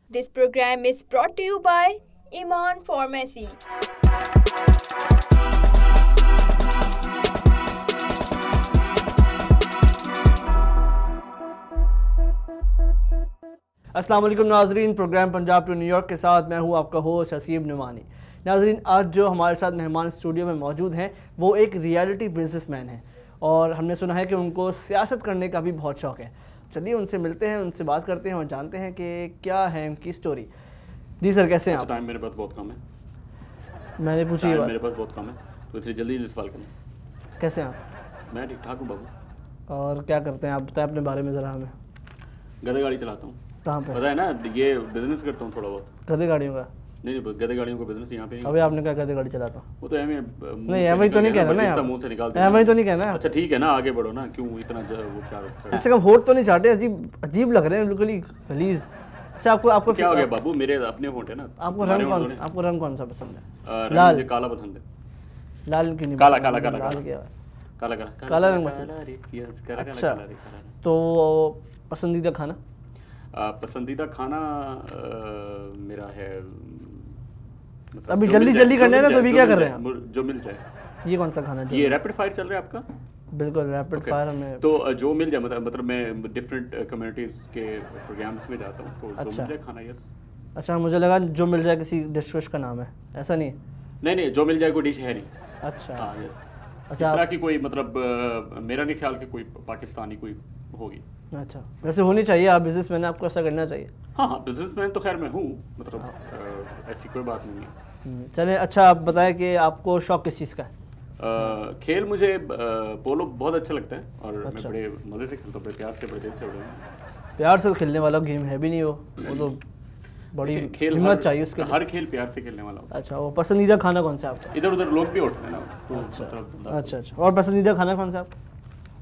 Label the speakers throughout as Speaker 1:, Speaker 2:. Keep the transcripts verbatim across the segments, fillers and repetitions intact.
Speaker 1: This program is brought to you by Iman Pharmacy.
Speaker 2: अस्सलाम वालेकुम नाजरीन, प्रोग्राम पंजाब टू न्यूयॉर्क के साथ मैं हूं आपका होस्ट हसीब नुमानी। नाजरीन, आज जो हमारे साथ मेहमान स्टूडियो में मौजूद हैं वो एक रियलिटी बिजनेसमैन हैं और हमने सुना है कि उनको सियासत करने का भी बहुत शौक़ है। चलिए उनसे मिलते हैं, उनसे बात करते हैं और जानते हैं कि क्या है उनकी स्टोरी। जी सर, कैसे हैं आप?
Speaker 3: टाइम मेरे पास बहुत कम है।
Speaker 2: मैंने पूछी बात
Speaker 3: मेरे पास बहुत कम है तो इसलिए जल्दी जल्दी सवाल करना।
Speaker 2: कैसे हैं आप?
Speaker 3: मैं ठीक ठाक हूँ बाबू।
Speaker 2: और क्या करते हैं आप बताएं अपने बारे में ज़रा हमें।
Speaker 3: गधे गाड़ी चलाता हूँ।
Speaker 2: कहाँ पे?
Speaker 3: पता है ना, ये बिजनेस करता हूँ थोड़ा बहुत।
Speaker 2: गधे गाड़ियों का?
Speaker 3: नहीं नहीं, गधे गाड़ियों का बिजनेस यहाँ पे नहीं।
Speaker 2: अभी आपने क्या गधे गाड़ी चलाता हूँ?
Speaker 3: वो तो एम
Speaker 2: नहीं, एम तो नहीं कहना ना,
Speaker 3: मुंह से निकालते
Speaker 2: एम तो नहीं कहना।
Speaker 3: अच्छा ठीक है ना, आगे बढ़ो ना, क्यों इतना वो क्या
Speaker 2: कम से कम होठ तो नहीं चाटे, अजीब अजीब लग रहे हैं बिल्कुल ही गलीज। अच्छा, आपको आपको
Speaker 3: क्या हो गया बाबू? मेरे अपने होठ है ना।
Speaker 2: आपको रंग कौन आपको रंग कौन सा पसंद है?
Speaker 3: लाल। मुझे काला पसंद है।
Speaker 2: लाल क्यों नहीं?
Speaker 3: काला काला काला
Speaker 2: लाल क्या?
Speaker 3: काला काला
Speaker 2: काला रंग पसंद। अच्छा, तो पसंदीदा खाना?
Speaker 3: पसंदीदा खाना मेरा है,
Speaker 2: अभी जल्दी जल्दी करना है ना, तो अभी क्या कर रहे हैं?
Speaker 3: जो मिल जाए।
Speaker 2: ये कौन सा खाना?
Speaker 3: ये रैपिड फायर चल रहा है आपका?
Speaker 2: बिल्कुल रैपिड फायर में।
Speaker 3: तो जो मिल जाए, मतलब मतलब मैं डिफरेंट कम्युनिटीज़ के प्रोग्राम्स में जाता हूँ, तो जो मिल जाए खाना। यस।
Speaker 2: अच्छा, मुझे लगा जो मिल जाए किसी डिश विश का नाम है, ऐसा नहीं?
Speaker 3: नहीं नहीं, जो मिल जाए कोई डिश है नहीं।
Speaker 2: अच्छा
Speaker 3: हाँ, यस।
Speaker 2: अच्छा,
Speaker 3: इस तरह की कोई, मतलब मेरा नहीं ख्याल कि कोई पाकिस्तानी कोई होगी।
Speaker 2: अच्छा, वैसे होनी चाहिए, आप बिजनेसमैन, आपको ऐसा करना चाहिए।
Speaker 3: हाँ हाँ, बिजनेसमैन तो खैर मैं हूँ, मतलब हाँ। ऐसी कोई बात नहीं है।
Speaker 2: चले, अच्छा आप बताएं कि आपको शौक किस चीज़ का है?
Speaker 3: आ, खेल मुझे आ, पोलो बहुत अच्छा लगता है और
Speaker 2: अच्छा।
Speaker 3: मैं बड़े मज़े से खेलता हूँ, बड़े प्यार से, बड़े दिल से। बड़े
Speaker 2: प्यार से खेलने वाला गेम है भी नहीं वो वो तो बड़ी हिम्मत चाहिए उसके लिए।
Speaker 3: हर खेल प्यार से खेलने वाला होता है।
Speaker 2: अच्छा, वो पसंदीदा खाना कौन सा है आपका?
Speaker 3: इधर उधर लोग भी उठते हैं ना, तो
Speaker 2: अच्छा
Speaker 3: मतलब
Speaker 2: अच्छा अच्छा। और पसंदीदा खाना कौन सा है आपका?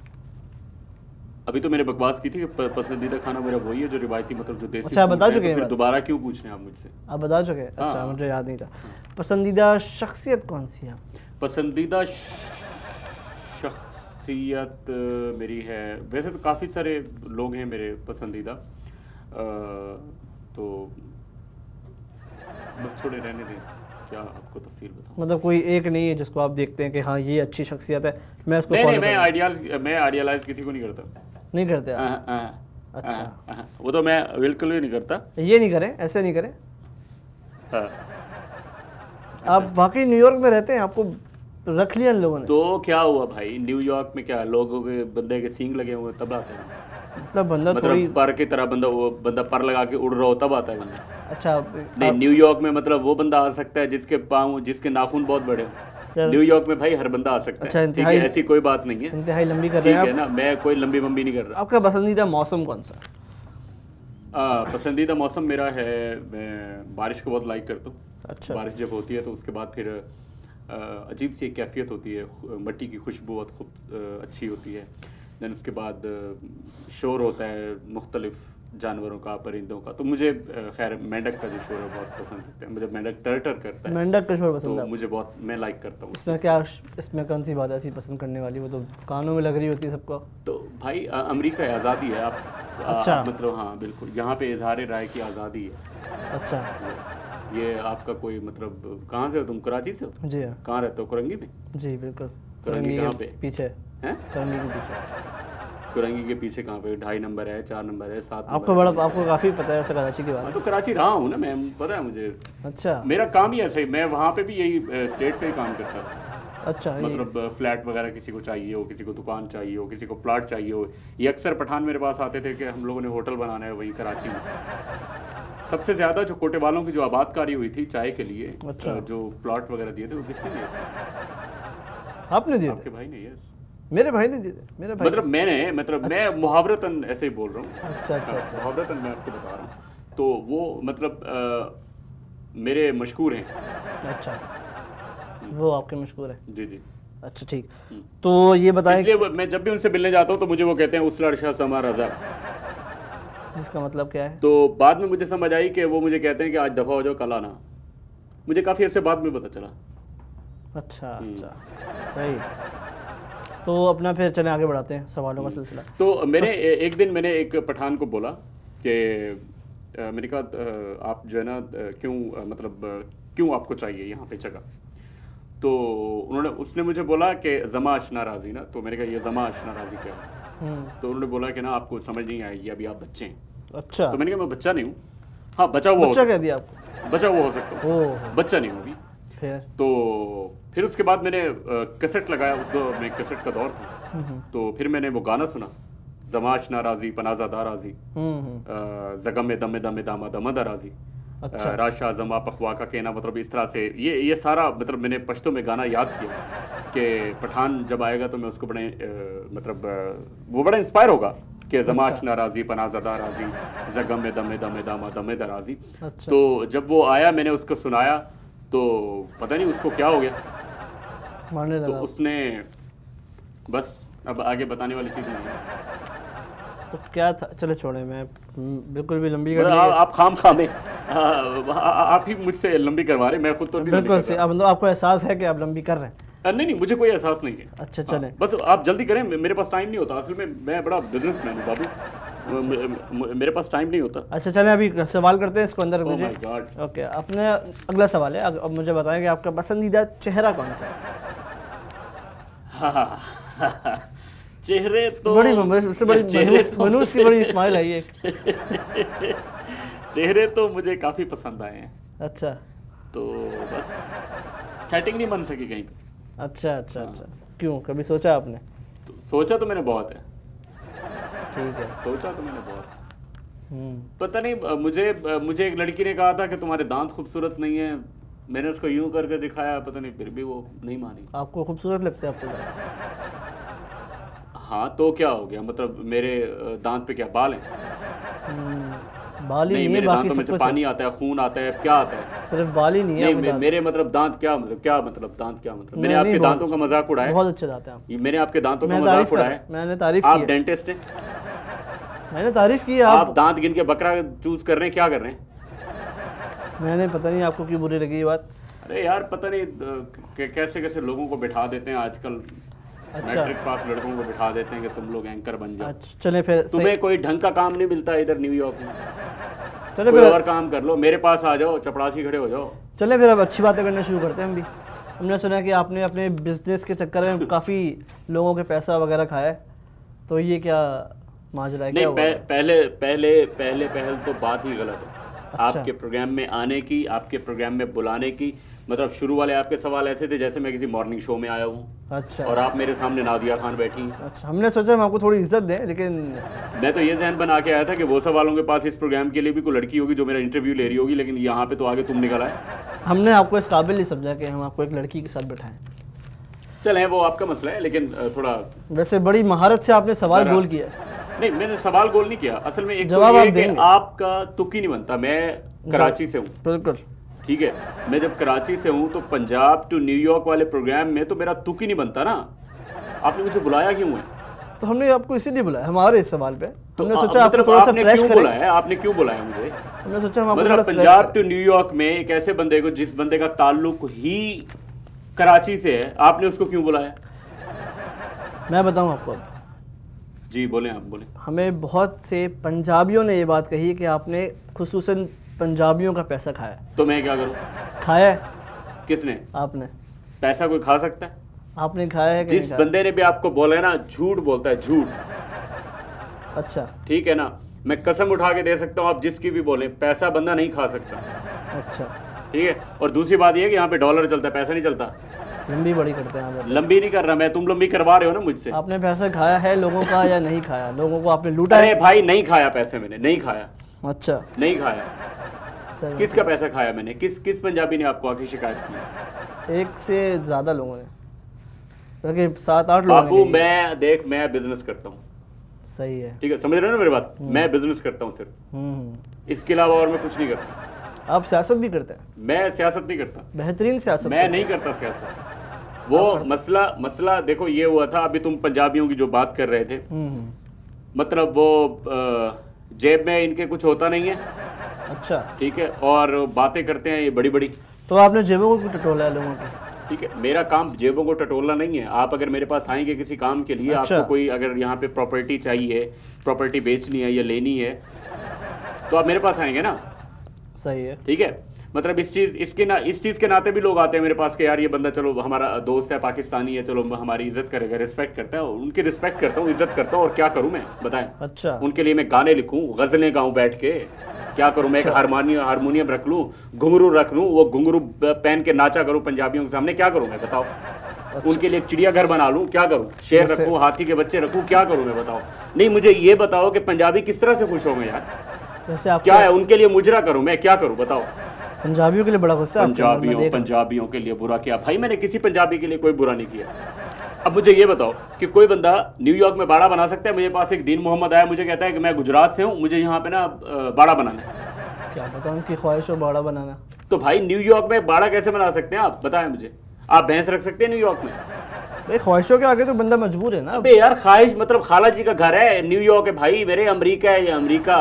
Speaker 3: अभी तो मैंने बकवास की थी कि पसंदीदा खाना मेरा वही है जो रिवायती, मतलब जो देसी।
Speaker 2: अच्छा, बता चुके हैं?
Speaker 3: फिर दोबारा क्यों पूछ रहे हैं आप मुझसे?
Speaker 2: आप बता चुके हैं? अच्छा, मुझे याद नहीं था। पसंदीदा शख्सियत कौन सी है?
Speaker 3: पसंदीदा शख्सियत मेरी है, वैसे तो काफ़ी सारे लोग हैं मेरे पसंदीदा, तो बस छोड़े रहने दें, क्या आपको तफसील बताऊं?
Speaker 2: मतलब कोई एक नहीं है जिसको आप देखते हैं कि हाँ ये अच्छी शख्सियत है, मैं उसको
Speaker 3: नहीं
Speaker 2: फॉलो
Speaker 3: नहीं, मैं
Speaker 2: करूंगा?
Speaker 3: आइडियाल मैं आइडियलाइज किसी को नहीं करता।
Speaker 2: नहीं करते आप?
Speaker 3: आ, आ, आ,
Speaker 2: अच्छा
Speaker 3: आ, आ, वो तो मैं बिल्कुल भी नहीं करता।
Speaker 2: ये नहीं करें, ऐसे नहीं करें।
Speaker 3: हाँ।
Speaker 2: आप वाकई न्यूयॉर्क में रहते हैं, आपको रख लिया इन लोगों ने?
Speaker 3: तो क्या हुआ भाई, न्यूयॉर्क में क्या लोगों के बंदे के सींग लगे हुए तब आते हैं?
Speaker 2: मतलब बंदा
Speaker 3: मतलब
Speaker 2: थोड़ी
Speaker 3: पर की तरह बंदा, वो बंदा पर लगा के उड़ रहा हो तब आता है बंदा।
Speaker 2: अच्छा,
Speaker 3: नहीं, न्यूयॉर्क में मतलब वो बंदा आ सकता है जिसके पाँव, जिसके नाखून बहुत बड़े हो। न्यूयॉर्क में भाई हर बंदा आ सकता
Speaker 2: अच्छा,
Speaker 3: है, ठीक है, ऐसी कोई बात नहीं है।
Speaker 2: इंतहाई लंबी कर रहे हैं
Speaker 3: ठीक है ना, मैं कोई लंबी बम्बी नहीं कर रहा।
Speaker 2: आपका पसंदीदा मौसम कौन सा?
Speaker 3: आ, पसंदीदा मौसम मेरा है, मैं बारिश को बहुत लाइक करता हूँ।
Speaker 2: अच्छा।
Speaker 3: बारिश जब होती है तो उसके बाद फिर अजीब सी एक कैफियत होती है, मिट्टी की खुशबू बहुत खूब अच्छी होती है। दैन उसके बाद शोर होता है मुख्तलिफ जानवरों का, परिंदों का। तो मुझे खैर मेंढक का जो शोर है बहुत पसंद होता है मुझे। मेंढक टर टर करता है,
Speaker 2: मेंढक का शोर पसंद है?
Speaker 3: तो मुझे बहुत, मैं लाइक करता हूँ।
Speaker 2: इसमें क्या, इसमें कौन सी बात ऐसी पसंद करने वाली? वो तो कानों में लग रही होती है सबको।
Speaker 3: तो भाई अमेरिका है, आज़ादी है। आप
Speaker 2: अच्छा।
Speaker 3: आप मतलब हाँ बिल्कुल, यहाँ पे इजहार राय की आज़ादी है।
Speaker 2: अच्छा।
Speaker 3: यस। ये आपका कोई मतलब, कहाँ से हो तुम? कराची से हो?
Speaker 2: जी हाँ।
Speaker 3: कहाँ रहते हो? कुरंगी में?
Speaker 2: जी बिल्कुल।
Speaker 3: कुरंगी कहाँ पे?
Speaker 2: पीछे
Speaker 3: हैं?
Speaker 2: कुरंगी के पीछे।
Speaker 3: कुरंगी के पीछे कहाँ पे? ढाई नंबर है, चार नंबर है, सात?
Speaker 2: आपको बड़ा, आपको काफ़ी पता है ऐसा कराची के बारे में?
Speaker 3: तो कराची रहा हूँ ना मैं, पता है मुझे।
Speaker 2: अच्छा।
Speaker 3: मेरा काम ही ऐसा ही, मैं वहाँ पे भी यही स्टेट पे ही काम करता था।
Speaker 2: अच्छा।
Speaker 3: मतलब फ्लैट वगैरह किसी को चाहिए हो, किसी को दुकान चाहिए हो, किसी को प्लॉट चाहिए हो। ये अक्सर पठान मेरे पास आते थे कि हम लोगों ने होटल बनाना है वहीं कराची में। सबसे ज़्यादा जो कोटे वालों की जो आबादकारी हुई थी चाय के लिए,
Speaker 2: अच्छा।
Speaker 3: जो प्लॉट वगैरह दिए थे वो किसने दिए थे?
Speaker 2: आपने दिए?
Speaker 3: आपके भाई ने। यस।
Speaker 2: मेरे भाई ने दिए थे। मेरा भाई
Speaker 3: मतलब मैंने, मतलब
Speaker 2: अच्छा।
Speaker 3: मैं मुहावरतन ऐसे ही बोल रहा हूँ।
Speaker 2: अच्छा अच्छा अच्छा।
Speaker 3: मुहावरतन मैं आपको बता रहा हूँ। तो वो मतलब आ, मेरे मशहूर हैं।
Speaker 2: अच्छा, वो आपके मशहूर है?
Speaker 3: जी जी।
Speaker 2: अच्छा ठीक। तो ये बताएं,
Speaker 3: इसलिए मैं जब भी उनसे मिलने जाता हूँ तो मुझे वो कहते हैं उसलड़ शाह समा रजा,
Speaker 2: जिसका मतलब क्या है?
Speaker 3: तो बाद में मुझे समझ आई कि वो मुझे कहते हैं कि आज दफ़ा हो जाओ, कल आना। मुझे काफ़ी अर्से बाद में पता चला।
Speaker 2: अच्छा अच्छा, सही। तो अपना फिर चले आगे बढ़ाते हैं सवालों का सिलसिला।
Speaker 3: तो मैंने एक दिन मैंने एक पठान को बोला कि अ, मैंने कहा अ, आप जो है ना अ, क्यों अ, मतलब अ, क्यों आपको चाहिए यहाँ पे जगह? तो उन्होंने उसने मुझे बोला कि जमा अशना राजी ना, तो मैंने कहा ये जमा अशना राजी क्या है? तो उन्होंने बोला कि ना आपको समझ नहीं आएगी, अभी आप बच्चे हैं।
Speaker 2: अच्छा,
Speaker 3: तो मैंने कहा मैं बच्चा नहीं हूँ, हाँ बचा हुआ हो
Speaker 2: बच्चा
Speaker 3: सकता
Speaker 2: कह दिया आपको?
Speaker 3: हूँ, बचा हुआ हो सकता हूँ,
Speaker 2: ओह,
Speaker 3: बच्चा नहीं हूँ अभी।
Speaker 2: फिर
Speaker 3: तो फिर उसके बाद मैंने कैसेट लगाया, उस दौर में कैसेट का दौर था, तो फिर मैंने वो गाना सुना, जमाश ना राजी पनाजादा राजी,
Speaker 2: हम्म हम्म,
Speaker 3: जगम में दमे दमे दामा दमदा राजी,
Speaker 2: अच्छा।
Speaker 3: राशा जमा पखवा का कहना, मतलब इस तरह से ये ये सारा मतलब मैंने पश्तो में गाना याद किया कि पठान जब आएगा तो मैं उसको बड़े अ, मतलब अ, वो बड़ा इंस्पायर होगा कि जमाश ना राजी पनाजादा राजी, जगम में दमे दमे दामा दमे दराजी।
Speaker 2: अच्छा।
Speaker 3: तो जब वो आया मैंने उसको सुनाया तो पता नहीं उसको क्या हो गया,
Speaker 2: मारने
Speaker 3: तो
Speaker 2: लगा।
Speaker 3: उसने बस अब आगे बताने वाली चीज़ नहीं है।
Speaker 2: तो क्या था, चले छोड़े, मैं हम्म, बिल्कुल भी लंबी कर
Speaker 3: मतलब
Speaker 2: ली
Speaker 3: आ, आप खाम खामे आ, आ, आप ही मुझसे लंबी करवा रहे, मैं खुद तो नहीं लंबी
Speaker 2: बिल्कुल
Speaker 3: कर
Speaker 2: से।
Speaker 3: रहा।
Speaker 2: अब मतलब आपको एहसास है कि आप लंबी कर रहे हैं?
Speaker 3: आ, नहीं नहीं मुझे कोई एहसास नहीं है।
Speaker 2: अच्छा,
Speaker 3: हाँ,
Speaker 2: चलें।
Speaker 3: बस आप जल्दी करें, मेरे पास टाइम नहीं होता, असल में मैं बड़ा बिजनेसमैन हूँ बाबू, म- म- मेरे पास टाइम नहीं होता।
Speaker 2: अच्छा चलें, अभी सवाल करते हैं, इसको अंदर रख
Speaker 3: Oh my
Speaker 2: दीजिए।
Speaker 3: God।
Speaker 2: ओके, अपने अगला सवाल है, अब अब मुझे बताएं कि आपका पसंदीदा चेहरा कौन सा है?
Speaker 3: हाँ, चेहरे तो
Speaker 2: बड़ी उससे बड़ी
Speaker 3: चेहरे
Speaker 2: मनुष्य
Speaker 3: तो
Speaker 2: मनुष्य की बड़ी स्माइल आई है।
Speaker 3: चेहरे तो मुझे काफ़ी पसंद आए हैं,
Speaker 2: अच्छा
Speaker 3: तो बस सेटिंग नहीं बन सकी कहीं पे।
Speaker 2: अच्छा अच्छा अच्छा, क्यों, कभी सोचा आपने?
Speaker 3: तो सोचा तो मैंने बहुत है,
Speaker 2: ठीक है।
Speaker 3: सोचा तो मैंने बहुत।
Speaker 2: हम्म,
Speaker 3: पता नहीं अ, मुझे अ, मुझे एक लड़की ने कहा था कि तुम्हारे दांत खूबसूरत नहीं है, मैंने उसको यूं करके दिखाया, पता नहीं फिर भी वो नहीं मानी।
Speaker 2: आपको खूबसूरत लगता है आपको?
Speaker 3: हाँ तो क्या हो गया, मतलब मेरे अ, दांत पे क्या बाल हैं?
Speaker 2: हम्म, बाल ही
Speaker 3: नहीं,
Speaker 2: नहीं है,
Speaker 3: मेरे
Speaker 2: बाकी
Speaker 3: दांतों में
Speaker 2: सब
Speaker 3: से
Speaker 2: कुछ है।
Speaker 3: पानी आता है, खून आता है, क्या आता है?
Speaker 2: सिर्फ बाल ही नहीं है
Speaker 3: नहीं
Speaker 2: आपके
Speaker 3: मे,
Speaker 2: दांत।
Speaker 3: मेरे मतलब दांत क्या मतलब क्या मतलब दांत क्या मतलब मैंने
Speaker 2: नहीं,
Speaker 3: आपके
Speaker 2: नहीं, बहुत
Speaker 3: दांतों का मजाक उड़ाया,
Speaker 2: बहुत अच्छे दांत हैं आप।
Speaker 3: ये मैंने आपके दांतों का
Speaker 2: मैं
Speaker 3: मजाक
Speaker 2: तारीफ कर
Speaker 3: उड़ाया।
Speaker 2: मैंने तारीफ की
Speaker 3: आप
Speaker 2: है।
Speaker 3: डेंटिस्ट हैं,
Speaker 2: मैंने तारीफ की है।
Speaker 3: आप
Speaker 2: आप
Speaker 3: दांत गिन के बकरा चूज कर रहे हैं, क्या कर रहे हैं?
Speaker 2: मैंने पता नहीं आपको क्यों बुरी लगी ये बात।
Speaker 3: अरे यार पता नहीं अ, क- कैसे कैसे लोगों को बिठा देते हैं आजकल,
Speaker 2: अच्छा।
Speaker 3: मैट्रिक पास लड़कों को बिठा देते हैं कि तुम लोग एंकर बन जाओ।
Speaker 2: अच्छा चले फिर सही-
Speaker 3: तुम्हें कोई ढंग का काम नहीं मिलता इधर न्यूयॉर्क में,
Speaker 2: चले
Speaker 3: कोई
Speaker 2: फिर
Speaker 3: और काम कर लो, मेरे पास आ जाओ, चपड़ासी खड़े हो जाओ।
Speaker 2: चले फिर अब अच्छी बातें करना शुरू करते हैं हम भी। हमने सुना है कि आपने अपने बिजनेस के चक्कर में काफ़ी लोगों के पैसा वगैरह खाया है, तो ये क्या माजरा है,
Speaker 3: नहीं
Speaker 2: क्या हुआ
Speaker 3: पह,
Speaker 2: है?
Speaker 3: पहले पहले पहले पहल तो बात ही गलत है
Speaker 2: अच्छा।
Speaker 3: आपके प्रोग्राम में आने की, आपके प्रोग्राम में बुलाने की। मतलब शुरू वाले आपके सवाल ऐसे थे जैसे मैं किसी मॉर्निंग शो में आया हूँ
Speaker 2: अच्छा
Speaker 3: और आप मेरे सामने नादिया खान बैठी हैं।
Speaker 2: अच्छा, हमने सोचा हम आपको थोड़ी इज्जत दें, लेकिन
Speaker 3: मैं तो ये जहन बना के आया था कि वो सब वालों के पास इस प्रोग्राम के लिए भी कोई लड़की होगी जो मेरा इंटरव्यू ले रही होगी, लेकिन यहाँ पे तो आगे तुम निकल आए।
Speaker 2: हमने आपको इस काबिल नहीं समझा कि हम आपको एक लड़की के साथ बैठाएं।
Speaker 3: चल है वो आपका मसला है, लेकिन अ, थोड़ा
Speaker 2: वैसे बड़ी महारत से आपने सवाल
Speaker 3: जरा-
Speaker 2: गोल किया।
Speaker 3: नहीं मैंने सवाल गोल नहीं किया, असल में एक तो
Speaker 2: जवाब
Speaker 3: ये
Speaker 2: आप
Speaker 3: है कि
Speaker 2: देंगे।
Speaker 3: आपका तुक ही नहीं बनता। मैं कराची से हूँ,
Speaker 2: बिल्कुल।
Speaker 3: ठीक है, मैं जब कराची से हूँ तो पंजाब टू न्यूयॉर्क वाले प्रोग्राम में तो मेरा तुक ही नहीं बनता ना। आपने मुझे बुलाया क्यों है?
Speaker 2: तो हमने आपको इसीलिए बुलाया हमारे इस सवाल पे।
Speaker 3: तो
Speaker 2: हमने
Speaker 3: आ-
Speaker 2: सोचा आपको
Speaker 3: मतलब
Speaker 2: थोड़ा सा
Speaker 3: आपने
Speaker 2: फ्रेश
Speaker 3: क्यों
Speaker 2: करें।
Speaker 3: बुलाया है? आपने क्यों बुलाया मुझे?
Speaker 2: हमने सोचा हम आपको थोड़ा
Speaker 3: मतलब
Speaker 2: फ्रेश
Speaker 3: पंजाब
Speaker 2: करें।
Speaker 3: टू न्यूयॉर्क में एक ऐसे बंदे को जिस बंदे का ताल्लुक ही कराची से है, आपने उसको क्यों बुलाया?
Speaker 2: मैं बताऊं आपको, अब
Speaker 3: जी बोले, आप बोले।
Speaker 2: हमें बहुत से पंजाबियों ने ये बात कही कि आपने खुसूसन पंजाबियों का पैसा खाया।
Speaker 3: तो मैं क्या करूँ?
Speaker 2: खाया है
Speaker 3: किसने?
Speaker 2: आपने?
Speaker 3: पैसा कोई खा सकता है?
Speaker 2: आपने खाया है कि
Speaker 3: जिस
Speaker 2: नहीं खाया?
Speaker 3: बंदे ने भी आपको बोला है ना, झूठ बोलता है, झूठ।
Speaker 2: अच्छा
Speaker 3: ठीक है ना, मैं कसम उठा के दे सकता हूँ, आप जिसकी भी बोले, पैसा बंदा नहीं खा सकता।
Speaker 2: अच्छा,
Speaker 3: ठीक है, और दूसरी बात यह है कि यहाँ पे डॉलर चलता है, पैसा नहीं चलता।
Speaker 2: लंबी बड़ी करते हैं आप वैसे।
Speaker 3: लंबी नहीं कर रहा मैं, तुम लंबी करवा रहे हो ना मुझसे।
Speaker 2: आपने पैसा खाया है लोगों का या नहीं खाया? लोगों को आपने लूटा
Speaker 3: अरे
Speaker 2: है?
Speaker 3: भाई नहीं खाया पैसे, मैंने नहीं खाया,
Speaker 2: अच्छा
Speaker 3: नहीं खाया।
Speaker 2: चलो,
Speaker 3: किसका पैसा खाया मैंने? किस किस पंजाबी ने आपको आके शिकायत की?
Speaker 2: एक से ज़्यादा लोगों ने, बल्कि सात आठ लोगों ने
Speaker 3: बाबू
Speaker 2: की।
Speaker 3: मैं देख, मैं बिजनेस करता हूँ,
Speaker 2: सही है।
Speaker 3: ठीक है, समझ रहे हो ना मेरी बात? मैं बिजनेस करता हूँ सिर्फ,
Speaker 2: हम्म हम्म।
Speaker 3: इसके अलावा और मैं कुछ नहीं करता।
Speaker 2: आप सियासत भी करते हैं?
Speaker 3: मैं सियासत नहीं करता,
Speaker 2: बेहतरीन सियासत
Speaker 3: मैं
Speaker 2: करते
Speaker 3: नहीं करता सियासत। वो मसला मसला देखो ये हुआ था, अभी तुम पंजाबियों की जो बात कर रहे थे,
Speaker 2: हैं। हम्म हम्म।
Speaker 3: मतलब वो अ, जेब में इनके कुछ होता नहीं है,
Speaker 2: अच्छा,
Speaker 3: ठीक है, और बातें करते हैं ये बड़ी बड़ी,
Speaker 2: तो आपने जेबों को क्यों टटोला है लोगों की?
Speaker 3: ठीक है। मेरा काम जेबों को टटोलना नहीं है। आप अगर मेरे पास आएंगे किसी काम के लिए,
Speaker 2: अच्छा।
Speaker 3: आपको कोई अगर यहाँ पे प्रॉपर्टी चाहिए, प्रॉपर्टी बेचनी है या लेनी है, तो आप मेरे पास आएंगे ना,
Speaker 2: सही है,
Speaker 3: ठीक है। मतलब इस चीज़ इसके ना इस चीज़ के नाते भी लोग आते हैं मेरे पास कि यार ये बंदा चलो हमारा दोस्त है, पाकिस्तानी है, चलो हमारी इज्जत करेगा, रिस्पेक्ट करता है। उनकी रिस्पेक्ट करता हूँ, इज्जत करता हूँ, और क्या करूँ मैं बताएं।
Speaker 2: अच्छा,
Speaker 3: उनके लिए मैं गाने लिखूँ, गज़लें गाऊँ बैठ के, क्या करूँ मैं? एक हारमोनियम हारमोनियम रख लूँ, घुंघरू रख लूँ, वो घुंघरू पहन के नाचा करूँ पंजाबियों के सामने, क्या करूँ मैं बताओ? अच्छा। उनके लिए एक चिड़ियाघर बना लूँ, क्या करूँ? शेर रखूँ, हाथी के बच्चे रखूँ, क्या करूँ मैं बताओ? नहीं, मुझे ये बताओ कि पंजाबी किस तरह से खुश होंगे यार?
Speaker 2: वैसे आप
Speaker 3: क्या है उनके लिए मुजरा करूँ मैं, क्या करूँ बताओ?
Speaker 2: पंजाबियों के लिए बड़ा गुस्सा,
Speaker 3: पंजाबियों पंजाबियों के लिए बुरा किया भाई? मैंने किसी पंजाबी के लिए कोई बुरा नहीं किया। अब मुझे ये बताओ कि कोई बंदा न्यूयॉर्क में बाड़ा बना सकता है? मुझे पास एक दीन मोहम्मद आया, मुझे कहता है कि मैं गुजरात से हूँ, मुझे यहाँ पे ना बाड़ा बनाना है।
Speaker 2: क्या पता उनकी ख्वाहिश हो बाड़ा बनाना। तो
Speaker 3: भाई न्यूयॉर्क में बाड़ा कैसे बना सकते हैं आप बताएं मुझे? आप भैंस रख सकते हैं न्यूयॉर्क में?
Speaker 2: भाई ख्वाहिशों के आगे तो बंदा मजबूर है ना।
Speaker 3: अबे यार ख्वाहिश मतलब खाला जी का घर है, न्यूयॉर्क है भाई मेरे, अमेरिका है ये, अमेरिका।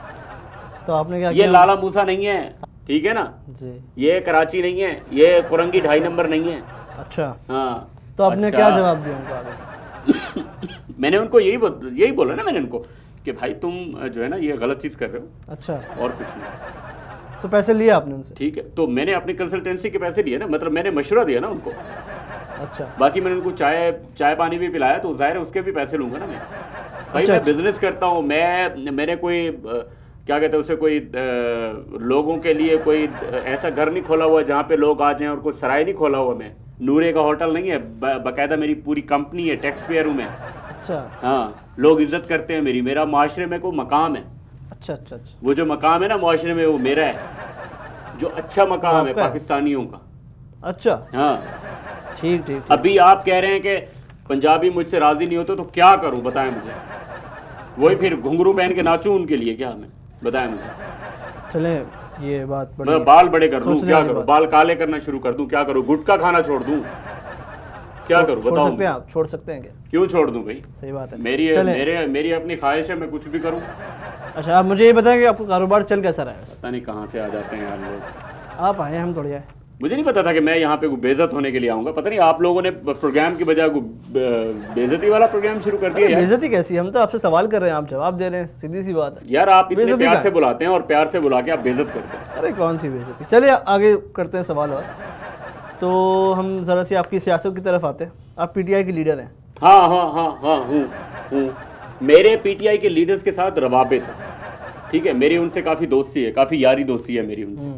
Speaker 2: तो आपने क्या
Speaker 3: ये
Speaker 2: किया?
Speaker 3: लाला मूसा नहीं है, ठीक है ना जी। ये कराची नहीं है, ये कुरंगी ढाई नंबर नहीं है।
Speaker 2: अच्छा
Speaker 3: हाँ,
Speaker 2: तो आपने अच्छा। क्या जवाब दिया उनको आगे से?
Speaker 3: मैंने उनको यही बो, यही बोला ना मैंने उनको कि भाई तुम जो है ना ये गलत चीज़ कर रहे हो।
Speaker 2: अच्छा,
Speaker 3: और कुछ नहीं।
Speaker 2: तो पैसे लिए आपने उनसे? ठीक
Speaker 3: है, तो मैंने अपनी कंसल्टेंसी के पैसे लिए ना, मतलब मैंने मशवरा दिया ना उनको।
Speaker 2: अच्छा,
Speaker 3: बाकी मैंने उनको चाय चाय पानी भी पिलाया, तो जाहिर है उसके भी पैसे लूंगा ना मैं। भाई अच्छा, मैं बिजनेस करता हूँ, मैं मैंने कोई क्या कहते हैं उसे, कोई आ, लोगों के लिए कोई ऐसा घर नहीं खोला हुआ जहाँ पे लोग आ जाएं, और कोई सराय नहीं खोला हुआ मैं, नूरे का होटल नहीं है, बाकायदा मेरी पूरी कंपनी है, टैक्स पेयर हूँ मैं।
Speaker 2: अच्छा,
Speaker 3: हाँ, लोग इज्जत करते हैं मेरी, मेरा माशरे में कोई मकाम है।
Speaker 2: अच्छा अच्छा अच्छा,
Speaker 3: वो जो मकाम है ना माशरे में वो मेरा है, जो अच्छा मकाम है पाकिस्तानियों का।
Speaker 2: अच्छा,
Speaker 3: हाँ
Speaker 2: ठीक ठीक।
Speaker 3: अभी आप कह रहे हैं कि पंजाबी मुझसे राजी नहीं होते, तो क्या करूँ बताएं मुझे? वही फिर घुंघरू पहन के नाचूं उनके लिए क्या मैं? बताएं मुझे।
Speaker 2: चले ये बात बड़ी,
Speaker 3: मैं बाल बड़े कर दूं क्या करूं? बाल काले करना शुरू कर दूं क्या करूं? गुटखा खाना छोड़ दूं क्या करूं बताओ?
Speaker 2: छोड़ सकते हैं आप? छोड़ सकते हैं क्या?
Speaker 3: क्यों छोड़ दूं भाई?
Speaker 2: सही बात है,
Speaker 3: मेरी मेरे मेरी अपनी ख्वाहिश है, मैं कुछ भी करूं।
Speaker 2: अच्छा, आप मुझे ये बताएं कि आपको कारोबार चल कैसा रहा है?
Speaker 3: पता नहीं कहाँ से आ जाते हैं यार लोग।
Speaker 2: आप आए, हम थोड़ी आए।
Speaker 3: मुझे नहीं पता था कि मैं यहाँ पे बेइज्जत होने के लिए आऊँगा। पता नहीं आप लोगों ने प्रोग्राम की बजाय बेइज्जती वाला प्रोग्राम शुरू कर दिया।
Speaker 2: बेइज्जती कैसी? हम तो आपसे सवाल कर रहे हैं, आप जवाब दे रहे हैं, सीधी सी बात है।
Speaker 3: यार आप इतने प्यार से बुलाते हैं और प्यार से बुला के आप बेइज्जत करते हैं।
Speaker 2: अरे कौन सी बेइज्जती। चलिए आगे करते हैं सवाल। और तो हम ज़रा सी आपकी सियासत की तरफ आते हैं। आप पीटीआई के लीडर हैं?
Speaker 3: हाँ हाँ हाँ हाँ हूँ हूँ मेरे पीटीआई के लीडर्स के साथ रवाबित, ठीक है, मेरी उनसे काफ़ी दोस्ती है, काफ़ी यारी दोस्ती है मेरी उनसे।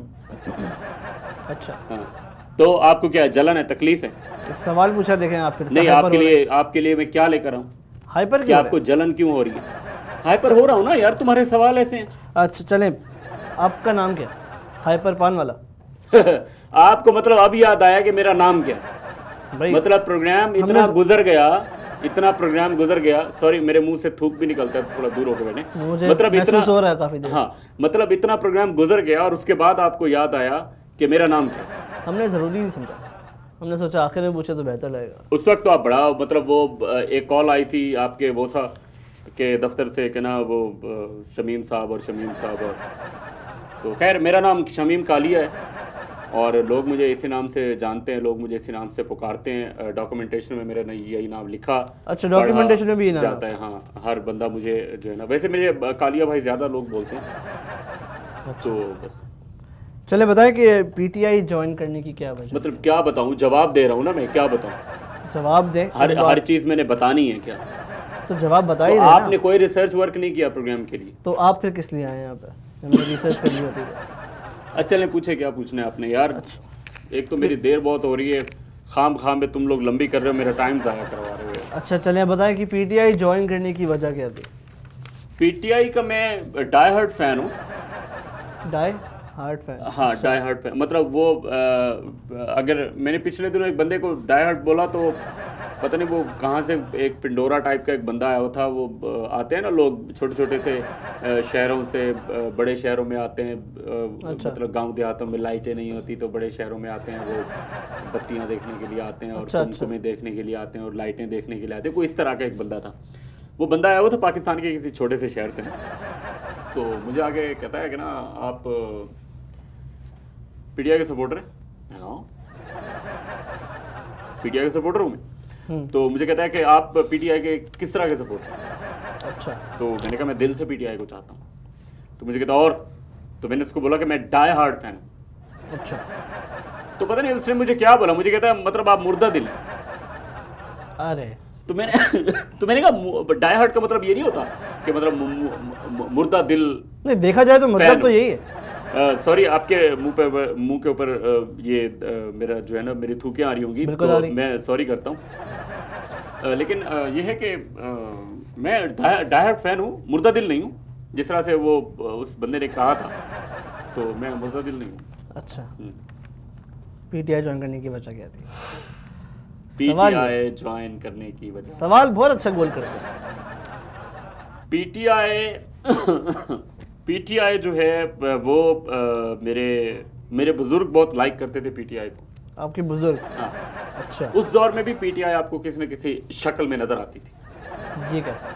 Speaker 2: अच्छा,
Speaker 3: हाँ, तो आपको क्या जलन है, तकलीफ है?
Speaker 2: सवाल पूछा, देखें आप फिर
Speaker 3: नहीं, आपके लिए आपके लिए मैं क्या लेकर आऊँ?
Speaker 2: हाइपर
Speaker 3: क्या आपको जलन क्यों हो रही है? हाइपर हो रहा हूँ ना यार, तुम्हारे सवाल ऐसे हैं।
Speaker 2: अच्छा चलें, आपका नाम क्या? हाइपर पान वाला।
Speaker 3: आपको मतलब अब याद आया कि मेरा नाम क्या है? मतलब प्रोग्राम इतना गुजर गया, इतना प्रोग्राम गुजर गया, सॉरी मेरे मुंह से थूक भी निकलता है, थोड़ा दूर होकर बैठे, मतलब इतना
Speaker 2: हो रहा है काफी देर।
Speaker 3: हाँ, मतलब इतना प्रोग्राम गुजर गया और उसके बाद आपको याद आया कि मेरा नाम क्या है?
Speaker 2: हमने ज़रूरी नहीं समझा, हमने सोचा आखिर में पूछे तो बेहतर लगेगा।
Speaker 3: उस वक्त तो आप बड़ा, मतलब वो एक कॉल आई थी आपके वोसा के दफ्तर से कि ना वो शमीम साहब और शमीम साहब, और तो खैर मेरा नाम शमीम कालिया है और लोग मुझे इसी नाम से जानते हैं, लोग मुझे इसी नाम से पुकारते हैं। डॉक्यूमेंटेशन में मेरा नहीं यही नाम लिखा।
Speaker 2: अच्छा, डॉक्यूमेंटेशन में भी नाम
Speaker 3: जाता है? हाँ, हर बंदा मुझे जो है ना, वैसे मेरे कालिया भाई ज़्यादा लोग बोलते हैं। अच्छा। तो बस
Speaker 2: चले बताएं कि पीटीआई ज्वाइन करने की क्या वजह?
Speaker 3: मतलब क्या बताऊँ, जवाब दे रहा हूँ ना मैं, क्या बताऊँ?
Speaker 2: जवाब दें।
Speaker 3: हर हर चीज़ मैंने बतानी है क्या?
Speaker 2: तो जवाब बताइए।
Speaker 3: तो आपने कोई रिसर्च वर्क नहीं किया प्रोग्राम के लिए,
Speaker 2: तो आप फिर किस लिए आए यहाँ पे? हमने रिसर्च करनी होती है।
Speaker 3: अच्छा नहीं पूछे, क्या पूछना है आपने यार? अच्छा। एक तो मेरी देर बहुत हो रही है, खाम खाम में तुम लोग लंबी कर रहे हो, मेरा टाइम ज़ाया करवा रहे हो।
Speaker 2: अच्छा चलिए बताएं कि पीटीआई ज्वाइन करने की वजह क्या थी?
Speaker 3: पीटीआई का मैं डाई हार्ड फैन हूँ।
Speaker 2: Die hard fan?
Speaker 3: हाँ, अच्छा। डाई हार्ड फैन मतलब वो आ, अगर मैंने पिछले दिनों एक बंदे को डाई हार्ड बोला तो पता नहीं वो कहाँ से, एक पिंडोरा टाइप का एक बंदा आया था। वो आते हैं ना लोग छोटे छोटे से शहरों से बड़े शहरों में आते हैं। अच्छा। मतलब गांव देहातों में लाइटें नहीं होती तो बड़े शहरों में आते हैं, वो बत्तियां देखने के लिए आते हैं और
Speaker 2: अच्छा,
Speaker 3: कुमकुमें देखने के लिए आते हैं और लाइटें देखने के लिए आते हैं। कोई इस तरह का एक बंदा था। वो बंदा आया हुआ था पाकिस्तान के किसी छोटे से शहर से ना, तो मुझे आगे कहता है कि ना आप पीटीआई के सपोर्टर हैं? हाँ, पीटीआई के सपोर्टर हूँ मैं। तो मुझे कहता है कि आप पीटीआई के किस तरह के सपोर्टर हैं?
Speaker 2: अच्छा।
Speaker 3: तो मैंने कहा मैं दिल से पीटीआई को चाहता हूँ। तो मुझे कहता और, तो मैंने उसको बोला कि मैं डाई हार्ड फैन हूँ।
Speaker 2: अच्छा।
Speaker 3: तो पता नहीं उसने मुझे क्या बोला, मुझे कहता है मतलब आप मुर्दा दिल हैं।
Speaker 2: अरे
Speaker 3: तो मैंने तो मैंने कहा डाई हार्ड का मतलब ये नहीं होता कि मतलब मु, मु, मु, मुर्दा दिल।
Speaker 2: नहीं, देखा जाए तो मतलब तो यही है।
Speaker 3: सॉरी uh, आपके मुंह पे मुंह के ऊपर uh, ये uh, मेरा जो है ना मेरी थूकें आ रही होंगी, तो मैं सॉरी करता हूँ। uh, लेकिन uh, ये है कि uh, मैं डाई हार्ड फैन हूँ, मुर्दा दिल नहीं हूँ। जिस तरह से वो uh, उस बंदे ने कहा था, तो मैं मुर्दा दिल नहीं हूँ।
Speaker 2: अच्छा। पीटीआई ज्वाइन करने की वजह क्या थी?
Speaker 3: पीटीआई ज्वाइन करने की वजह,
Speaker 2: सवाल बहुत अच्छा गोल करते हैं।
Speaker 3: पीटीआई पीटीआई जो है वो आ, मेरे मेरे बुजुर्ग बहुत लाइक करते थे पीटीआई को।
Speaker 2: आपके बुजुर्ग?
Speaker 3: हाँ।
Speaker 2: अच्छा।
Speaker 3: उस दौर में भी पीटीआई आपको किसी न किसी शक्ल में नजर आती थी।
Speaker 2: ये कैसे?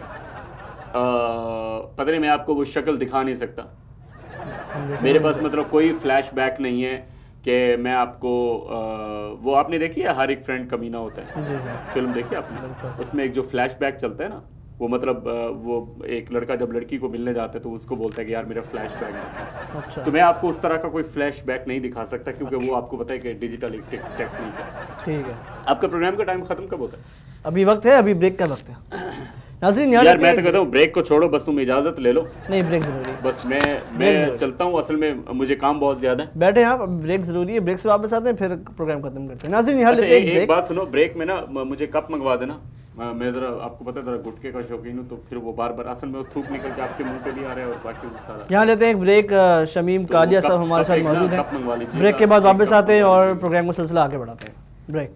Speaker 3: पता नहीं, मैं आपको वो शक्ल दिखा नहीं सकता। मेरे पास मतलब कोई फ्लैशबैक नहीं है कि मैं आपको आ, वो आपने देखी है हर एक फ्रेंड कमीना होता है?
Speaker 2: जी हाँ।
Speaker 3: फिल्म देखी आपने? उसमें एक जो फ्लैशबैक चलता है ना, वो मतलब वो एक लड़का जब लड़की को मिलने जाता है तो उसको बोलता है कि यार मेरा फ्लैशबैक देखो।
Speaker 2: अच्छा।
Speaker 3: तो मैं आपको उस तरह का कोई फ्लैशबैक नहीं दिखा सकता, क्योंकि अच्छा। वो आपको पता है कि डिजिटल एक टेक्निक है।
Speaker 2: ठीक है।
Speaker 3: आपका प्रोग्राम का टाइम खत्म कब होता है?
Speaker 2: अभी वक्त है, अभी ब्रेक का वक्त है। नाज़रीन
Speaker 3: यार मैं तो कहता हूँ ब्रेक को छोड़ो, बस तुम इजाजत ले लो।
Speaker 2: नहीं, ब्रेक जरूरी है।
Speaker 3: बस मैं मैं चलता हूँ, असल में मुझे काम बहुत ज्यादा है।
Speaker 2: बैठे आप, ब्रेक जरूरी है, ब्रेक से वापस आते हैं फिर प्रोग्राम खत्म करते हैं। नाज़रीन यहाँ
Speaker 3: अच्छा, एक, एक बात सुनो, ब्रेक में ना मुझे कप मंगवा देना। मैं जरा आपको पता है जरा गुटके का शौकीन हूँ, तो फिर वो बार बार असल में वो थूक निकल के आपके मुंह पे भी आ रहा है और बाकी सारा।
Speaker 2: यहाँ लेते हैं एक ब्रेक। शमीम कालिया साहब हमारे साथ मौजूद हैं। ब्रेक के बाद वापस आते हैं और प्रोग्राम को सिलसिला आगे बढ़ाते हैं। ब्रेक।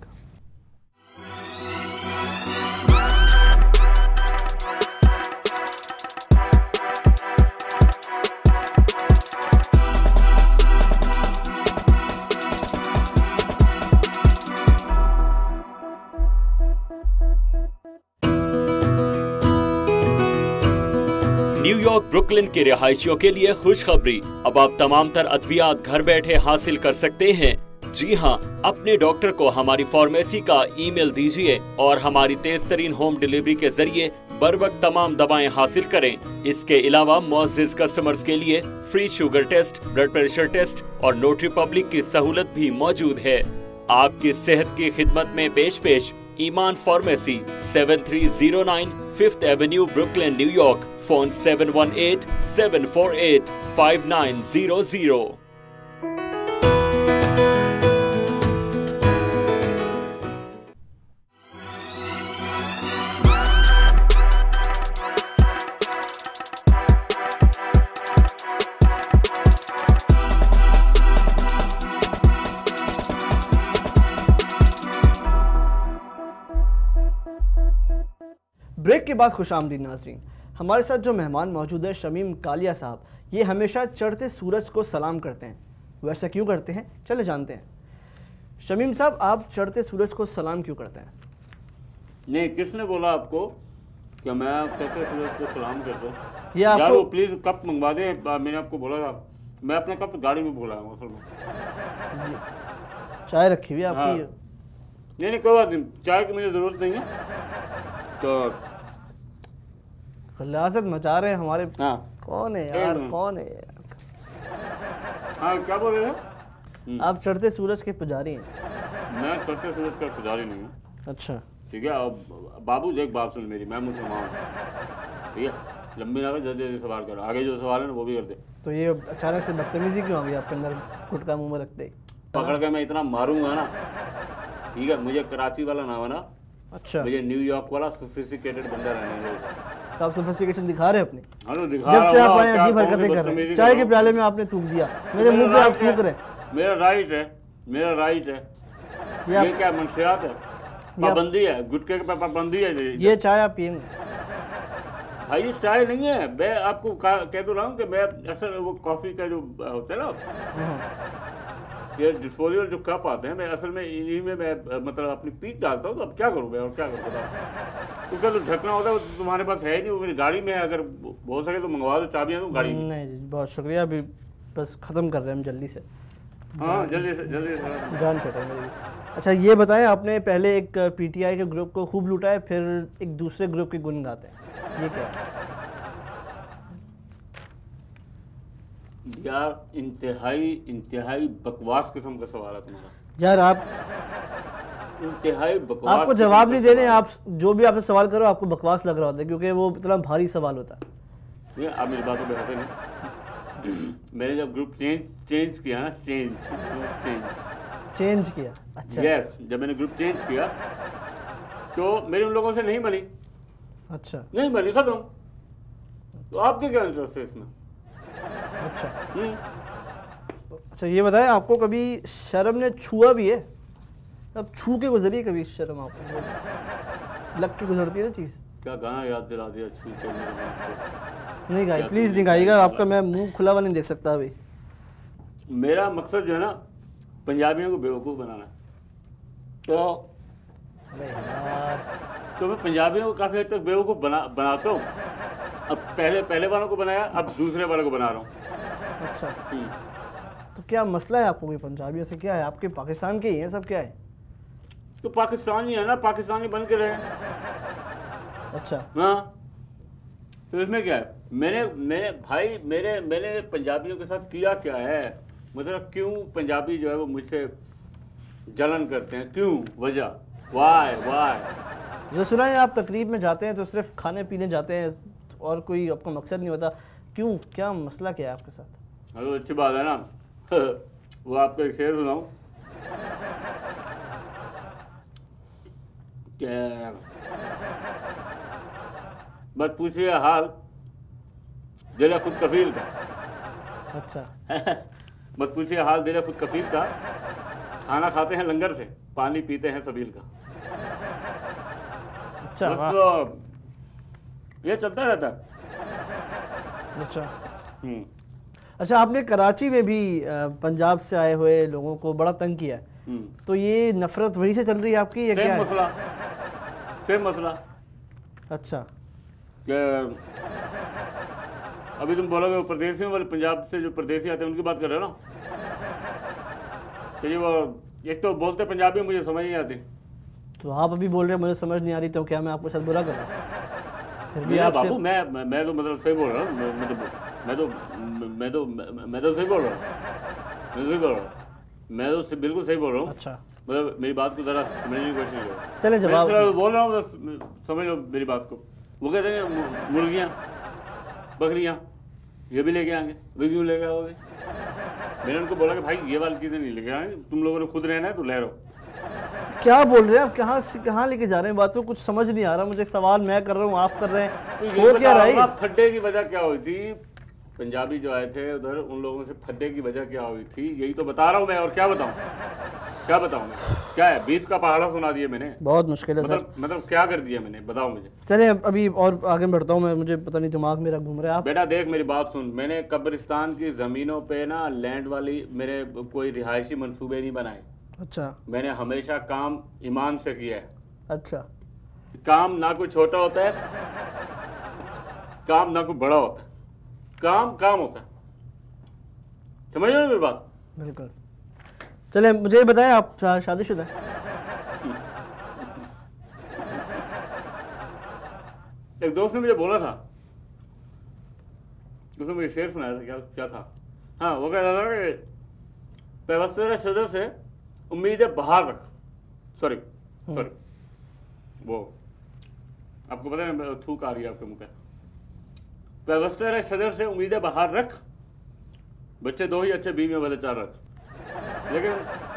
Speaker 4: न्यूयॉर्क ब्रुकलिन के रिहायशियों के लिए खुशखबरी, अब आप तमाम तर अद्वियात घर बैठे हासिल कर सकते हैं। जी हां, अपने डॉक्टर को हमारी फार्मेसी का ईमेल दीजिए और हमारी तेज तरीन होम डिलीवरी के जरिए बर वक्त तमाम दवाएं हासिल करें। इसके अलावा मुअज़्ज़िज़ कस्टमर्स के लिए free sugar test, blood pressure test और नोटरी पब्लिक की सहूलत भी मौजूद है। आपकी सेहत की खिदमत में पेश पेश Iman pharmacy, seven three zero nine fifth avenue, Brooklyn, New York. Phone seven one eight seven four eight five nine zero zero.
Speaker 2: Break के बाद खुशामदीद नाज़रीन। हमारे साथ जो मेहमान मौजूद है शमीम कालिया साहब, ये हमेशा चढ़ते सूरज को सलाम करते हैं। वैसा क्यों करते हैं, चले जानते हैं। शमीम साहब, आप चढ़ते सूरज को सलाम क्यों करते हैं?
Speaker 3: नहीं, किसने बोला आपको कि मैं चढ़ते सूरज को सलाम करता हूँ?
Speaker 2: ये आपको...
Speaker 3: यार वो प्लीज़ कप मंगवा दें। मैंने आपको बोला था, मैं अपना कप गाड़ी में भूला हूँ।
Speaker 2: चाय रखी हुई आपकी?
Speaker 3: हाँ। नहीं नहीं कोई बात नहीं, चाय की मुझे ज़रूरत नहीं है। तो
Speaker 2: खलासत मचा रहे हैं हमारे।
Speaker 3: हाँ।
Speaker 2: कौन है यार, कौन है यार?
Speaker 3: हाँ, क्या बोल रहे हैं
Speaker 2: आप? चढ़ते सूरज के पुजारी हैं।
Speaker 3: मैं चढ़ते सूरज का पुजारी नहीं हूँ।
Speaker 2: अच्छा,
Speaker 3: ठीक है। अब बाबू देख, बात सुन मेरी, मैं मुसलमान हूँ, ठीक है। लंबी ना कर, जल्दी जल्दी सवाल करो। आगे जो सवाल है ना वो भी कर दे।
Speaker 2: तो ये अचानक से बदतमीजी क्यों आ गई आपके अंदर, गुटका मुंह में रखते ही?
Speaker 3: पकड़ के मैं इतना मारूंगा ना, ठीक है। मुझे कराची वाला ना बना।
Speaker 2: अच्छा।
Speaker 3: मुझे न्यूयॉर्क वाला सोफिस्टिकेटेड बंदा रहने दो।
Speaker 2: तो आप सोफिस्टिकेशन दिखा रहे हैं अपनी?
Speaker 3: हाँ तो दिखा
Speaker 2: जब से आप आए अजीब हरकतें कर रहे हैं। चाय के प्याले में आपने थूक दिया, मेरे मुंह पे आप थूक रहे हैं।
Speaker 3: मेरा राइट है, मेरा राइट है। ये, ये क्या मंशियात है? पाबंदी है, गुटके की पाबंदी है।
Speaker 2: ये चाय आप पिएंगे?
Speaker 3: भाई ये चाय नहीं है, मैं आपको कह तो रहा हूँ कि मैं असल वो कॉफी का जो होता है ना, ये डिस्पोजेबल जो कप आते हैं, मैं असल में इन्हीं में मैं मतलब अपनी पीठ डालता हूँ। तो अब क्या करूँ मैं, और क्या करूँ बताओ? उसका जो ढकना होता है वो तुम्हारे पास है ही नहीं, वो मेरी गाड़ी में है। अगर हो सके तो मंगवा दो, चाबियाँ तो गाड़ी में।
Speaker 2: नहीं जी, बहुत शुक्रिया। अभी बस ख़त्म कर रहे हैं हम जल्दी से।
Speaker 3: हाँ, जल्दी से जल्दी से
Speaker 2: जान छटे मेरी। अच्छा, ये बताएं, आपने पहले एक पीटीआई के ग्रुप को खूब लूटा है, फिर एक दूसरे ग्रुप के गुण गाते हैं, ये क्या है?
Speaker 3: यार इंतहाई इंतहाई बकवास किस्म का सवाल है तुम्हारा
Speaker 2: यार। आप
Speaker 3: इंतहाई बकवास।
Speaker 2: आपको जवाब नहीं देने, आप जो भी आपसे सवाल करो आपको बकवास लग रहा होता है, क्योंकि वो इतना भारी सवाल होता है।
Speaker 3: ये आप मेरी बातों पे हंसे नहीं। मैंने जब ग्रुप चेंज चेंज किया ना, चेंज चेंज
Speaker 2: चेंज किया, अच्छा
Speaker 3: यस, जब मैंने ग्रुप चेंज किया तो मेरी उन लोगों से नहीं बनी,
Speaker 2: अच्छा
Speaker 3: नहीं बनी, खत्म। तो आपके क्या इंटरेस्ट है इसमें?
Speaker 2: अच्छा
Speaker 3: हम्म,
Speaker 2: अच्छा ये बताएं, आपको कभी शर्म ने छुआ भी है? अब छू के गुजरी है कभी शर्म आपको? लग के गुजरती है ना चीज़।
Speaker 3: क्या गाना याद दिला दिया, छू के मेरे मन को।
Speaker 2: नहीं गाई,
Speaker 3: क्या
Speaker 2: प्लीज़
Speaker 3: तुमने
Speaker 2: नहीं गाइएगा,
Speaker 3: गाना
Speaker 2: आपका मैं मुंह खुला हुआ नहीं देख सकता अभी।
Speaker 3: मेरा मकसद जो है ना, पंजाबियों को बेवकूफ़ बनाना। तो
Speaker 2: अरे यार,
Speaker 3: तो मैं पंजाबियों को काफ़ी हद तक बेवकूफ़ बना बनाता हूँ। अब पहले पहले वालों को बनाया, अब दूसरे वालों को बना रहा हूँ।
Speaker 2: अच्छा
Speaker 3: हम्म,
Speaker 2: तो क्या मसला है आपको कोई पंजाबियों से? क्या है, आपके पाकिस्तान के ही हैं सब, क्या है?
Speaker 3: तो पाकिस्तानी है ना, पाकिस्तानी बन के रहे।
Speaker 2: अच्छा
Speaker 3: हाँ, तो इसमें क्या है? मैंने मैंने भाई मेरे मैंने पंजाबियों के साथ किया क्या है? मतलब क्यों पंजाबी जो है वो मुझसे जलन करते हैं, क्यों? वजह वाई वाई
Speaker 2: जो सुना है आप तकरीब में जाते हैं तो सिर्फ खाने पीने जाते हैं और कोई आपका मकसद नहीं होता, क्यों? क्या मसला क्या है आपके साथ?
Speaker 3: हाँ, तो अच्छी बात है ना। वो आपको एक शेर सुनाऊं क्या? मत पूछिए हाल दिल खुद कफील का।
Speaker 2: अच्छा
Speaker 3: मत पूछिए हाल दिल खुद कफील का, खाना खाते हैं लंगर से, पानी पीते हैं सबील का।
Speaker 2: अच्छा
Speaker 3: बस
Speaker 2: वाह,
Speaker 3: तो ये चलता रहता है।
Speaker 2: अच्छा
Speaker 3: हम्म,
Speaker 2: अच्छा। आपने कराची में भी अ, पंजाब से आए हुए लोगों को बड़ा तंग किया है,
Speaker 3: हम्म।
Speaker 2: तो ये नफरत वहीं से चल रही है आपकी या क्या
Speaker 3: सेम
Speaker 2: है?
Speaker 3: मसला, सेम मसला
Speaker 2: अच्छा
Speaker 3: कि अभी तुम बोलोगे वो परदेसियों वाले, पंजाब से जो परदेसी आते हैं उनकी बात कर रहे हो ना? तो ये वो एक तो बोलते पंजाबी मुझे समझ नहीं आती।
Speaker 2: तो आप अभी बोल रहे हैं मुझे समझ नहीं आ रही, तो क्या मैं आपके साथ बुरा कर रहा हूँ? फिर भी
Speaker 3: मेरा
Speaker 2: आपसे
Speaker 3: बाबू मैं मैं मैं तो मतलब सही बोल रहा हूँ। मैं मैं तो मैं तो मैं तो मैं मैं तो सही बोल रहा हूँ। मैं तो सही बोल रहा हूँ। मैं तो से- बिल्कुल सही बोल रहा हूँ।
Speaker 2: अच्छा
Speaker 3: मतलब मेरी बात को ज़रा समझने की कोशिश करो।
Speaker 2: चले
Speaker 3: मैं
Speaker 2: जवाब
Speaker 3: सिर्फ बोल रहा हूँ, बस समझ लो मेरी बात को। वो कहते हैं मु- मुर्गियाँ बकरियाँ ये भी लेके आएंगे, वे क्यों लेके आओगे? मैंने उनको बोला कि भाई ये वाली चीज़ें नहीं लेके आएंगे, तुम लोगों ने खुद रहना है तो ले रहो।
Speaker 2: क्या बोल रहे हैं आप? कहाँ से कहाँ लेके जा रहे हैं बात को? कुछ समझ नहीं आ रहा मुझे। सवाल मैं कर रहा हूँ, आप कर रहे
Speaker 3: तो
Speaker 2: हैं,
Speaker 3: ये
Speaker 2: हो
Speaker 3: बता
Speaker 2: क्या
Speaker 3: रहा
Speaker 2: रहा
Speaker 3: हूँ ना,
Speaker 2: है?
Speaker 3: फड्डे की वजह क्या हुई थी? पंजाबी जो आए थे उधर, उन लोगों से फड्डे की वजह क्या हुई थी, यही तो बता रहा हूँ मैं। और क्या बताऊँ, क्या बताऊँ मैं? क्या है, बीस का पहाड़ा सुना दिया मैंने।
Speaker 2: बहुत मुश्किल है सर।
Speaker 3: मतलब मतलब क्या कर दिया मैंने, बताओ मुझे।
Speaker 2: चलिए अभी और आगे बढ़ता हूँ मैं, मुझे पता नहीं दिमाग मेरा घूम रहा है। आप
Speaker 3: बेटा देख मेरी बात सुन, मैंने कब्रिस्तान की ज़मीनों पे ना लैंड वाली मेरे कोई रिहायशी मंसूबे नहीं बनाए।
Speaker 2: अच्छा
Speaker 3: मैंने हमेशा काम ईमान से किया है।
Speaker 2: अच्छा
Speaker 3: काम ना कोई छोटा होता है, काम ना कोई बड़ा होता है, काम काम होता है। समझ रहे हो मेरी बात?
Speaker 2: बिल्कुल। चले मुझे ये बताएं, आप शा- शादीशुदा हैं?
Speaker 3: एक दोस्त ने मुझे बोला था, उसने मुझे शेर सुनाया था। क्या क्या था? हाँ, वो कहता था कि पैवस्तर शुरू से उम्मीद बाहर रख। सॉरी सॉरी वो आपको पता है थूक आ रही है आपके मुंह पे। पैवस्तर शजर से उम्मीदें बाहर रख, बच्चे दो ही अच्छे, बीवी में भले चार रख। लेकिन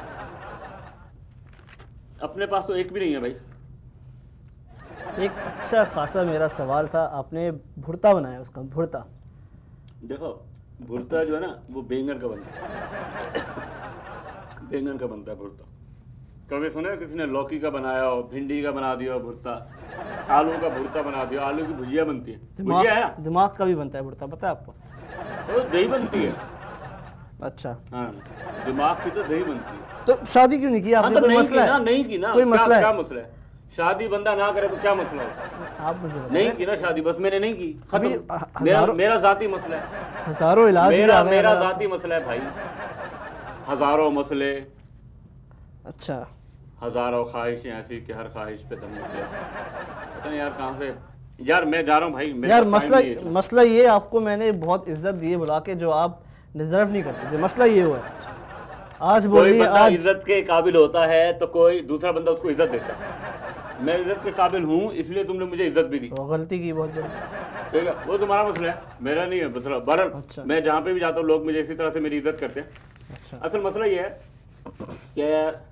Speaker 3: अपने पास तो एक भी नहीं है भाई।
Speaker 2: एक अच्छा खासा मेरा सवाल था, आपने भुर्ता बनाया, उसका भुर्ता।
Speaker 3: देखो भुर्ता जो है ना वो बैंगन का बनता है। बैंगन का बनता है भुर्ता। कभी सुना है किसी ने लौकी का बनाया हो, भिंडी का बना दिया हो भुर्ता, आलू का भुर्ता बना दिया, आलू की भुजिया बनती है, भुजिया है ना,
Speaker 2: दिमाग दिमाग का भी बनता है भुर्ता, पता है आपको?
Speaker 3: तो दही बनती है।
Speaker 2: अच्छा,
Speaker 3: हाँ, दिमाग की तो दही बनती है।
Speaker 2: तो शादी क्यों नहीं की
Speaker 3: हाँ,
Speaker 2: आपने?
Speaker 3: तो
Speaker 2: कोई
Speaker 3: नहीं
Speaker 2: मसला
Speaker 3: की ना,
Speaker 2: है?
Speaker 3: नहीं की ना,
Speaker 2: कोई
Speaker 3: क्या,
Speaker 2: मसला है?
Speaker 3: क्या मसला है? शादी बंदा ना करे तो क्या मसला है?
Speaker 2: आप मुझे
Speaker 3: नहीं
Speaker 2: बताइए।
Speaker 3: की ना शादी, बस मैंने नहीं की,
Speaker 2: अभी
Speaker 3: खत्म।
Speaker 2: ह-
Speaker 3: मेरा
Speaker 2: हजारों-
Speaker 3: मेरा जाती मसला है,
Speaker 2: हजारों इलाज भी
Speaker 3: मेरा
Speaker 2: आ गए
Speaker 3: मेरा
Speaker 2: अगर आप-
Speaker 3: जाती मसला है भाई। हजारों मसले,
Speaker 2: अच्छा
Speaker 3: हजारों ख्वाहिशें ऐसी कि हर ख्वाहिश पे दम निकले। पता नहीं यार कहाँ से, यार मैं जा रहा हूँ भाई, मेरे
Speaker 2: यार
Speaker 3: पास
Speaker 2: मसला
Speaker 3: time नहीं है।
Speaker 2: मसला ये, आपको मैंने बहुत इज्जत दी है बुला के, जो आप डिजर्व नहीं करते थे, मसला ये हुआ है आज आज
Speaker 3: कोई
Speaker 2: बोलिए
Speaker 3: बंदा
Speaker 2: आज
Speaker 3: इज्जत के काबिल होता है तो कोई दूसरा बंदा उसको इज्जत देता है। मैं इज्जत के काबिल हूँ इसलिए तुमने मुझे इज्जत भी दी,
Speaker 2: वो गलती की बहुत बड़ी।
Speaker 3: ठीक है, वो तुम्हारा मसला है, मेरा नहीं है मसला। बहरहाल
Speaker 2: अच्छा।
Speaker 3: मैं जहाँ पे भी जाता हूँ लोग मुझे इसी तरह से मेरी इज्जत करते हैं।
Speaker 2: अच्छा
Speaker 3: असल मसला ये है कि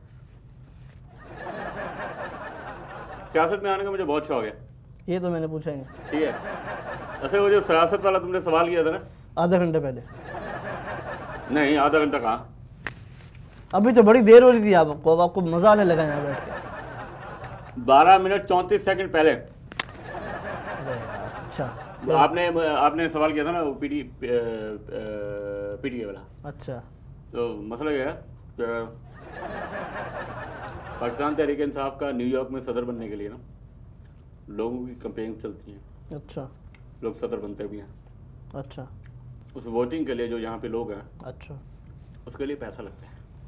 Speaker 3: सियासत में आने का मुझे बहुत शौक है।
Speaker 2: ये तो मैंने पूछा ही नहीं,
Speaker 3: ठीक है, असल वो जो सियासत वाला तुमने सवाल किया था ना
Speaker 2: आधा घंटे पहले।
Speaker 3: नहीं आधा घंटा कहाँ,
Speaker 2: अभी तो बड़ी देर हो रही थी आपको, अब आपको मजा आने लगा यहाँ बैठ के।
Speaker 3: बारह मिनट चौंतीस सेकंड पहले।
Speaker 2: अरे यार, अच्छा
Speaker 3: आपने आपने सवाल किया था ना वो पीटी पीटीए वाला।
Speaker 2: अच्छा
Speaker 3: तो मसला क्या है कि पाकिस्तान तहरीक इंसाफ का न्यूयॉर्क में सदर बनने के लिए ना लोगों की कैंपेन चलती है,
Speaker 2: अच्छा
Speaker 3: लोग सदर बनते भी हैं।
Speaker 2: अच्छा
Speaker 3: उस वोटिंग के लिए जो यहाँ पे लोग हैं
Speaker 2: अच्छा
Speaker 3: उसके लिए पैसा लगता है,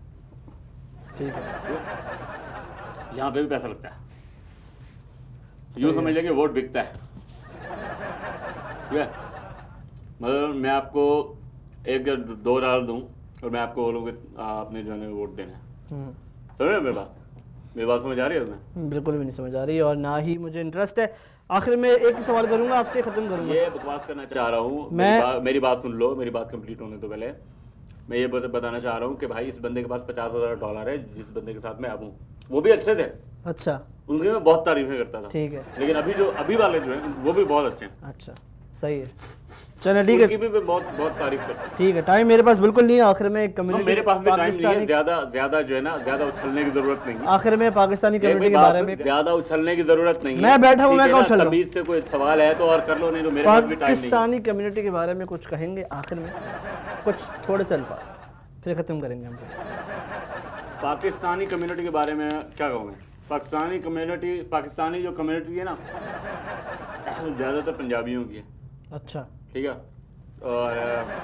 Speaker 2: ठीक है।
Speaker 3: यहाँ पे भी पैसा लगता है। यूँ समझ लेंगे वोट बिकता है, ठीक है। मतलब मैं आपको एक या दो डाल दूँ और मैं आपको बोलूँ कि आपने जो है वोट देना है,
Speaker 2: हम्म,
Speaker 3: समझ रहे हो मेरी बात? मेरी बात समझ आ रही है तुम्हें?
Speaker 2: बिल्कुल भी नहीं समझ आ रही और ना ही मुझे इंटरेस्ट है। आखिर में एक ही सवाल करूंगा आपसे, खत्म करूंगा।
Speaker 3: ये बकवास करना चाह रहा हूँ
Speaker 2: मैं-
Speaker 3: मेरी, बा, मेरी बात सुन लो, मेरी बात कंप्लीट होने तो पहले मैं ये बत- बताना चाह रहा हूँ कि भाई इस बंदे के पास पचास हज़ार डॉलर है, जिस बंदे के साथ मैं अब हूँ वो भी अच्छे थे,
Speaker 2: अच्छा
Speaker 3: उनकी मैं बहुत तारीफें करता था,
Speaker 2: ठीक है।
Speaker 3: लेकिन अभी जो अभी वाले जो हैं वो भी बहुत अच्छे हैं,
Speaker 2: अच्छा सही है, चलो ठीक है
Speaker 3: उनकी भी मैं बहुत बहुत तारीफ करता हूँ।
Speaker 2: ठीक है। टाइम मेरे पास बिल्कुल नहीं है। आखिर में
Speaker 3: तो
Speaker 2: कम्युनिटी
Speaker 3: मेरे पास भी टाइम नहीं है,
Speaker 2: पाकिस्तानी
Speaker 3: ज्यादा ज्यादा जो है ना ज्यादा उछलने की जरूरत नहीं है।
Speaker 2: आखिर में पाकिस्तानी
Speaker 3: एक
Speaker 2: कम्युनिटी के
Speaker 3: बात
Speaker 2: बारे
Speaker 3: सुन,
Speaker 2: में
Speaker 3: ज्यादा उछलने की जरूरत नहीं है।
Speaker 2: मैं बैठा हूँ,
Speaker 3: ठीक
Speaker 2: मैं
Speaker 3: है
Speaker 2: कौन
Speaker 3: ना?
Speaker 2: उछल रहा हूँ?
Speaker 3: तमीज से कोई सवाल है तो और कर लो, नहीं तो मेरे पास भी टाइम नहीं है।
Speaker 2: पाकिस्तानी कम्युनिटी के बारे में कुछ कहेंगे आखिर में, कुछ थोड़े से अल्फाज, फिर ख़त्म करेंगे हम।
Speaker 3: पाकिस्तानी कम्युनिटी के बारे में क्या कहूँ मैं? पाकिस्तानी कम्युनिटी पाकिस्तानी जो कम्युनिटी है ना ज़्यादातर पंजाबियों की है,
Speaker 2: अच्छा
Speaker 3: ठीक है। और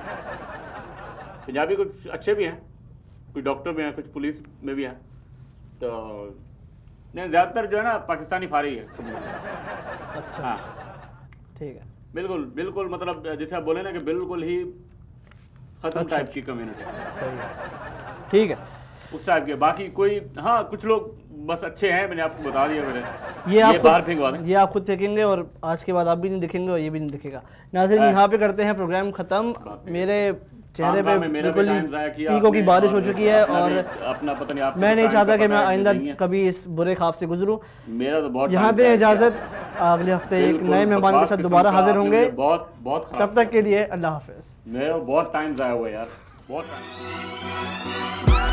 Speaker 3: पंजाबी कुछ अच्छे भी हैं, कुछ डॉक्टर भी हैं, कुछ पुलिस में भी हैं, तो नहीं ज़्यादातर जो है ना पाकिस्तानी फारिग है कम्युनिटी।
Speaker 2: अच्छा
Speaker 3: हाँ
Speaker 2: ठीक है,
Speaker 3: बिल्कुल बिल्कुल, मतलब जैसे आप बोले ना कि बिल्कुल ही ख़त्म
Speaker 2: अच्छा।
Speaker 3: टाइप की कम्युनिटी,
Speaker 2: सही है, ठीक है।
Speaker 3: उस टाइप के। बाकी कोई हाँ कुछ लोग बस अच्छे हैं, मैंने आपको बता दिया मैंने।
Speaker 2: ये आप खुद-
Speaker 3: बाहर फेंकवा दें।
Speaker 2: ये आप खुद फेंकेंगे और आज के बाद आप भी नहीं दिखेंगे और ये भी नहीं दिखेगा। नाज़रीन यहाँ पे करते हैं प्रोग्राम ख़त्म। मेरे चेहरे पे
Speaker 3: काम-धाम में मेरा भी
Speaker 2: बिल्कुल
Speaker 3: टाइम ज़ाया किया
Speaker 2: पीकों की
Speaker 3: आपने
Speaker 2: बारिश हो
Speaker 3: और
Speaker 2: चुकी है
Speaker 3: अपना
Speaker 2: और
Speaker 3: भी- अपना पता नहीं आपको
Speaker 2: मैं नहीं
Speaker 3: टाइम
Speaker 2: चाहता
Speaker 3: का
Speaker 2: कि
Speaker 3: पता
Speaker 2: मैं
Speaker 3: है,
Speaker 2: आइंदा
Speaker 3: नहीं है।
Speaker 2: कभी इस बुरे ख्वाब से गुजरूं।
Speaker 3: मेरा तो बहुत
Speaker 2: यहाँ
Speaker 3: टाइम
Speaker 2: दें
Speaker 3: ज़ाया
Speaker 2: इजाज़त,
Speaker 3: किया।
Speaker 2: अगले हफ्ते एक
Speaker 3: बिल्कुल
Speaker 2: नए मेहमान के
Speaker 3: बकवास
Speaker 2: साथ
Speaker 3: किस्म
Speaker 2: दोबारा
Speaker 3: का
Speaker 2: हाजिर
Speaker 3: आपने
Speaker 2: होंगे।
Speaker 3: मुझे बहुत बहुत खराब
Speaker 2: तब तक के लिए अल्लाह हाफिज़।
Speaker 3: मेरा बहुत टाइम ज़ाया हुआ यार, बहुत टाइम।